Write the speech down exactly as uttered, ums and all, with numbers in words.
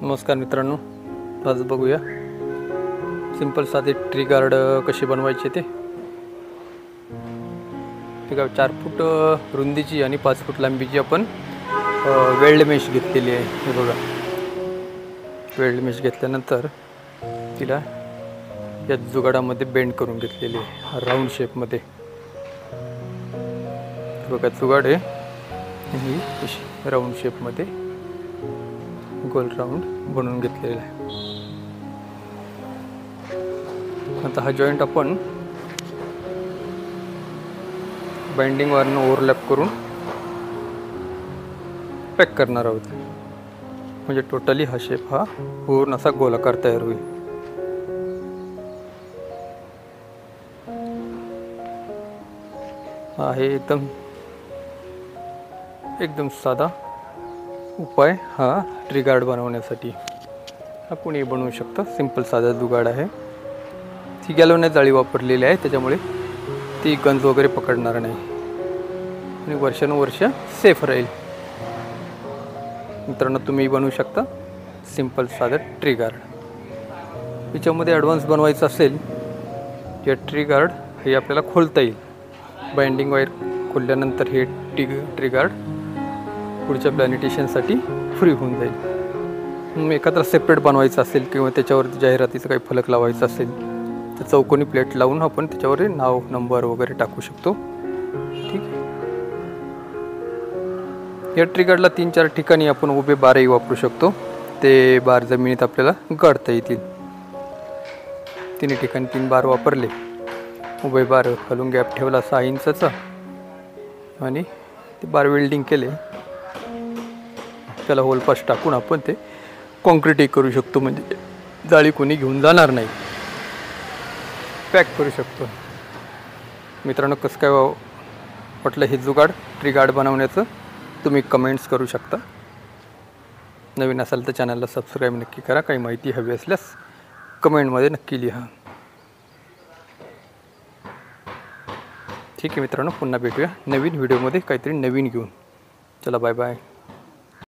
नमस्कार मित्रांनो, आज बघूया सिंपल साधे ट्री गार्ड कसे बनवायचे ते। ठीक आहे, चार फूट रुंदीची आणि पाच फूट लांबीची आपण वेल्ड मेश घेतलेली आहे। हे बघा, वेल्ड मेश घेतल्यानंतर तिला या जुगाडामध्ये बेंड करून घेतलेली आहे राऊंड शेपमध्ये। बघा, जुगाड आहे ही राऊंड शेपमध्ये गोल राऊंड बनवून घेतलेला आहे। आता हा जॉईंट आपण बाइंडिंग वारनं ओव्हरलॅप करून पॅक करणार आहोत, म्हणजे टोटली हा शेप हा पूर्ण असा गोलाकार तयार होईल। हा आहे एकदम एकदम साधा उपाय हा ट्री गार्ड बनवण्यासाठी। हा कोणी बनवू शकता, सिंपल साधा जुगाड आहे। ती गॅल्वनाइज जाळी वापरलेली आहे, त्याच्यामुळे ती गंज वगैरे पकडणार नाही आणि वर्षानुवर्ष सेफ राहील। मित्रांनो, तुम्ही बनवू शकता सिंपल साधा ट्री गार्ड। याच्यामध्ये ॲडव्हान्स बनवायचं असेल या ट्री गार्ड हे आपल्याला खोलता येईल। बाइंडिंग वायर खोलल्यानंतर हे टी ट्री गार्ड पुढच्या प्लॅनेटेशनसाठी फ्री होऊन जाईल। एखादा सेपरेट बनवायचं असेल किंवा त्याच्यावर जाहिरातीचं काही फलक लावायचं असेल तर चौकोनी प्लेट लावून आपण त्याच्यावर नाव नंबर वगैरे टाकू शकतो। ठीक आहे, या ट्री गार्डला तीन चार ठिकाणी आपण उभे बारही वापरू शकतो। ते बार जमिनीत आपल्याला गाडता येतील। तिन्ही ठिकाणी तीन बार वापरले, उभे बार खालून गॅप ठेवला सहा इंचाचा आणि ते बार वेल्डिंग केले, त्याला होलपास टाकून आपण ते कॉन्क्रीटही करू शकतो, म्हणजे जाळी कोणी घेऊन जाणार नाही, पॅक करू शकतो। मित्रांनो, कसं काय वाटलं हे जुगाड ट्री गार्ड बनवण्याचं तुम्ही कमेंट्स करू शकता। नवीन असाल तर चॅनलला सबस्क्राईब नक्की करा। काही माहिती हवी असल्यास कमेंटमध्ये नक्की लिहा। ठीक आहे मित्रांनो, पुन्हा भेटूया नवीन व्हिडिओमध्ये काहीतरी नवीन घेऊन। चला, बाय बाय।